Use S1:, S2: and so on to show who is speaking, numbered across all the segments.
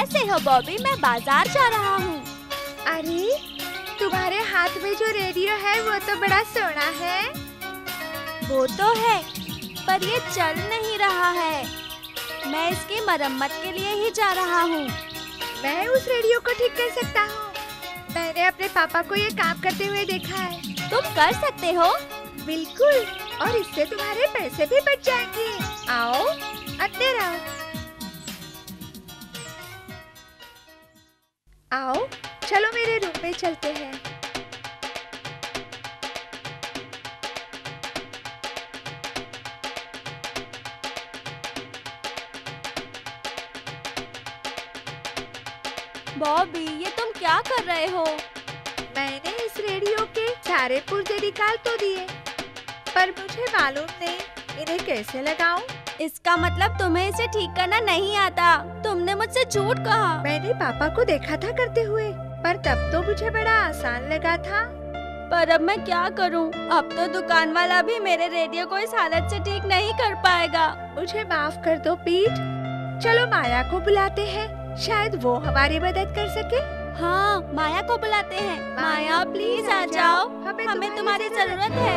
S1: कैसे हो बॉबी? मैं बाजार जा रहा हूँ।
S2: अरे तुम्हारे हाथ में जो रेडियो है वो तो बड़ा सोना है।
S1: वो तो है, पर ये चल नहीं रहा है। मैं इसकी मरम्मत के लिए ही जा रहा हूँ।
S2: मैं उस रेडियो को ठीक कर सकता हूँ। मैंने अपने पापा को ये काम करते हुए देखा है।
S1: तुम कर सकते हो?
S2: बिल्कुल, और इससे तुम्हारे पैसे भी बच जाएंगे। आओ अंदर आओ। आओ चलो मेरे रूम में चलते हैं।
S1: बॉबी, ये तुम क्या कर रहे हो?
S2: मैंने इस रेडियो के सारे पुर्जे निकाल तो दिए, पर मुझे मालूम नहीं इन्हें कैसे लगाऊं।
S1: इसका मतलब तुम्हें इसे ठीक करना नहीं आता। तुमने मुझसे झूठ कहा।
S2: मैंने पापा को देखा था करते हुए, पर तब तो मुझे बड़ा आसान लगा था।
S1: पर अब मैं क्या करूं? अब तो दुकान वाला भी मेरे रेडियो को इस हालत से ठीक नहीं कर पाएगा।
S2: मुझे माफ कर दो पीट। चलो माया को बुलाते हैं, शायद वो हमारी मदद कर सके।
S1: हाँ, माया को बुलाते हैं। माया प्लीज आ जाओ, हमें तुम्हारी जरूरत है।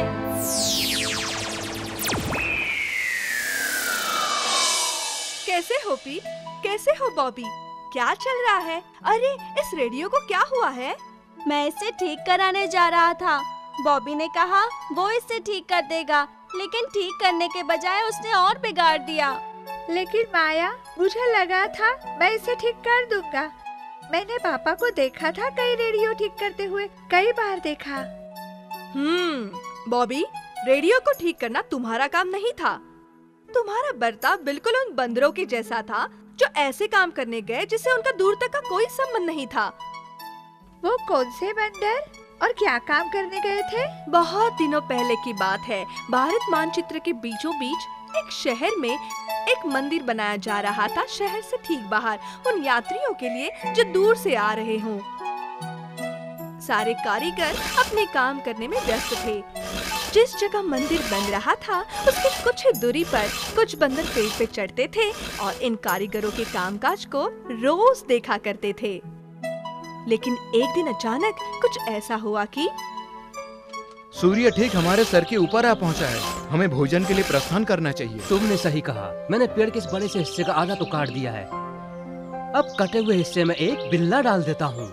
S3: कैसे हो पीट? कैसे हो बॉबी? क्या चल रहा है? अरे इस रेडियो को क्या हुआ है?
S1: मैं इसे ठीक कराने जा रहा था। बॉबी ने कहा वो इसे ठीक कर देगा, लेकिन ठीक करने के बजाय उसने और बिगाड़ दिया।
S2: लेकिन माया, मुझे लगा था मैं इसे ठीक कर दूंगा। मैंने पापा को देखा था कई रेडियो ठीक करते हुए, कई बार देखा।
S3: बॉबी, रेडियो को ठीक करना तुम्हारा काम नहीं था। तुम्हारा बर्ताव बिल्कुल उन बंदरों के जैसा था जो ऐसे काम करने गए जिससे उनका दूर तक का कोई संबंध नहीं था।
S2: वो कौन से बंदर और क्या काम करने गए थे?
S3: बहुत दिनों पहले की बात है। भारत मानचित्र के बीचों बीच एक शहर में एक मंदिर बनाया जा रहा था, शहर से ठीक बाहर, उन यात्रियों के लिए जो दूर से आ रहे हों। सारे कारीगर अपने काम करने में व्यस्त थे। जिस जगह मंदिर बन रहा था उसके कुछ ही दूरी पर कुछ बंदर पेड़ पे चढ़ते थे और इन कारीगरों के कामकाज को रोज देखा करते थे। लेकिन एक दिन अचानक कुछ ऐसा हुआ कि
S4: सूर्य ठीक हमारे सर के ऊपर आ पहुंचा है। हमें भोजन के लिए प्रस्थान करना चाहिए।
S5: तुमने सही कहा। मैंने पेड़ के इस बड़े से हिस्से का आधा तो काट दिया है। अब कटे हुए हिस्से में एक बिल्ला डाल देता हूँ।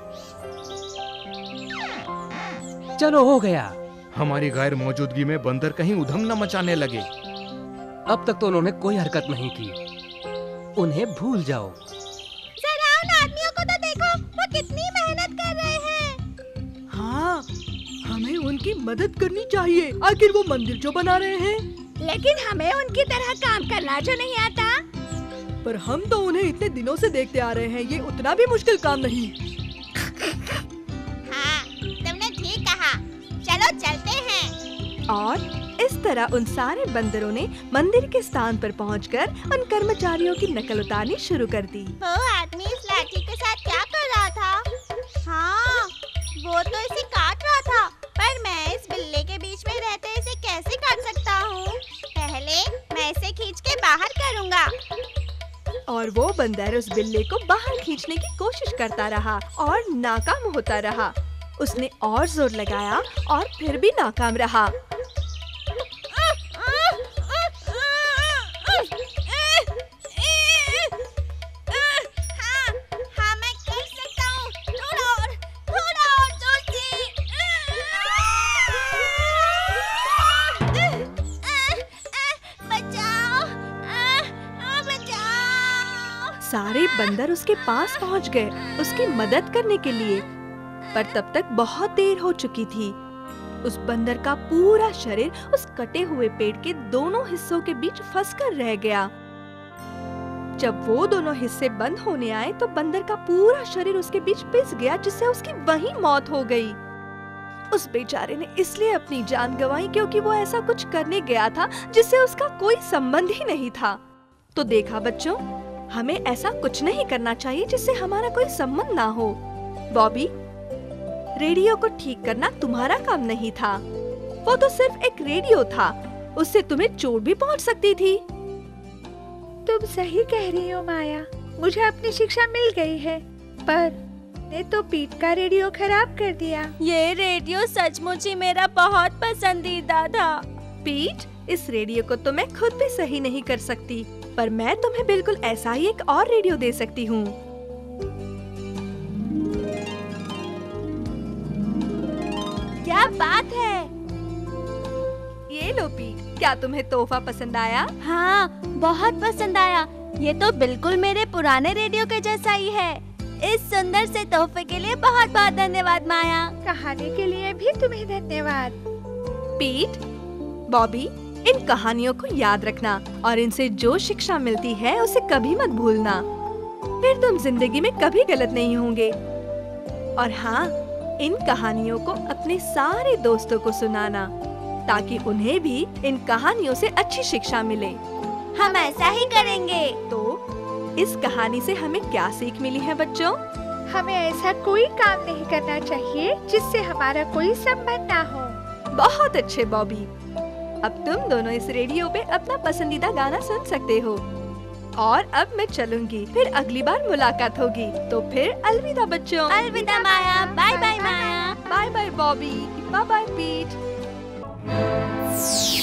S5: चलो हो गया।
S4: हमारी गैर मौजूदगी में बंदर कहीं उधम न मचाने लगे।
S5: अब तक तो उन्होंने कोई हरकत नहीं की। उन्हें भूल जाओ।
S1: जरा उन आदमियों को तो देखो, वो कितनी मेहनत कर रहे हैं।
S3: हाँ, हमें उनकी मदद करनी चाहिए। आखिर वो मंदिर जो बना रहे हैं।
S1: लेकिन हमें उनकी तरह काम करना जो नहीं आता।
S3: पर हम तो उन्हें इतने दिनों से देखते आ रहे हैं, ये उतना भी मुश्किल काम नहीं।
S1: हाँ, तुमने ठीक कहा। चलो चलते हैं।
S3: और इस तरह उन सारे बंदरों ने मंदिर के स्थान पर पहुंचकर उन कर्मचारियों की नकल उतारनी शुरू कर दी।
S1: वो आदमी इस लाठी के साथ क्या कर रहा था? हाँ, वो तो इसे काट रहा था, पर मैं इस बिल्ले के बीच में रहते इसे कैसे काट सकता हूँ? पहले मैं इसे खींच के बाहर करूँगा।
S3: और वो बंदर उस बिल्ले को बाहर खींचने की कोशिश करता रहा और नाकाम होता रहा। उसने और जोर लगाया और फिर भी नाकाम रहा।
S1: हाँ, मैं कर सकता हूँ। थोड़ा और जोर से। बचाओ, बचाओ।
S3: सारे बंदर उसके पास पहुंच गए उसकी मदद करने के लिए, पर तब तक बहुत देर हो चुकी थी। उस बंदर का पूरा शरीर उस कटे हुए पेड़ के दोनों हिस्सों के बीच फंसकर रह गया। जब वो दोनों हिस्से बंद होने आए तो बंदर का पूरा शरीर उसके बीच पिस गया, जिससे उसकी वहीं मौत हो गई। उस बेचारे ने इसलिए अपनी जान गंवाई क्योंकि वो ऐसा कुछ करने गया था जिससे उसका कोई संबंध ही नहीं था। तो देखा बच्चों, हमें ऐसा कुछ नहीं करना चाहिए जिससे हमारा कोई संबंध ना हो। बॉबी, रेडियो को ठीक करना तुम्हारा काम नहीं था। वो तो सिर्फ एक रेडियो था, उससे तुम्हें चोट भी पहुंच सकती थी।
S2: तुम सही कह रही हो माया। मुझे अपनी शिक्षा मिल गई है, पर ने तो पीट का रेडियो खराब कर दिया।
S1: ये रेडियो सचमुच ही मेरा बहुत पसंदीदा था।
S3: पीट, इस रेडियो को तो मैं खुद भी सही नहीं कर सकती, पर मैं तुम्हें बिल्कुल ऐसा ही एक और रेडियो दे सकती हूँ।
S1: क्या बात है।
S3: ये लो पीट, क्या तुम्हें तोहफा पसंद आया?
S1: हाँ, बहुत पसंद आया। ये तो बिल्कुल मेरे पुराने रेडियो के जैसा ही है। इस सुंदर से तोहफे के लिए बहुत बहुत धन्यवाद माया।
S2: कहानी के लिए भी तुम्हें धन्यवाद।
S3: पीट, बॉबी, इन कहानियों को याद रखना और इनसे जो शिक्षा मिलती है उसे कभी मत भूलना, फिर तुम जिंदगी में कभी गलत नहीं होंगे। और हाँ, इन कहानियों को अपने सारे दोस्तों को सुनाना ताकि उन्हें भी इन कहानियों से अच्छी शिक्षा मिले।
S1: हम ऐसा ही करेंगे।
S3: तो इस कहानी से हमें क्या सीख मिली है बच्चों?
S2: हमें ऐसा कोई काम नहीं करना चाहिए जिससे हमारा कोई संबंध ना हो।
S3: बहुत अच्छे बॉबी। अब तुम दोनों इस रेडियो पे अपना पसंदीदा गाना सुन सकते हो। और अब मैं चलूंगी, फिर अगली बार मुलाकात होगी। तो फिर अलविदा बच्चों।
S1: अलविदा Maya. Bye bye Maya.
S3: Bye bye Bobby. Bye bye पीट।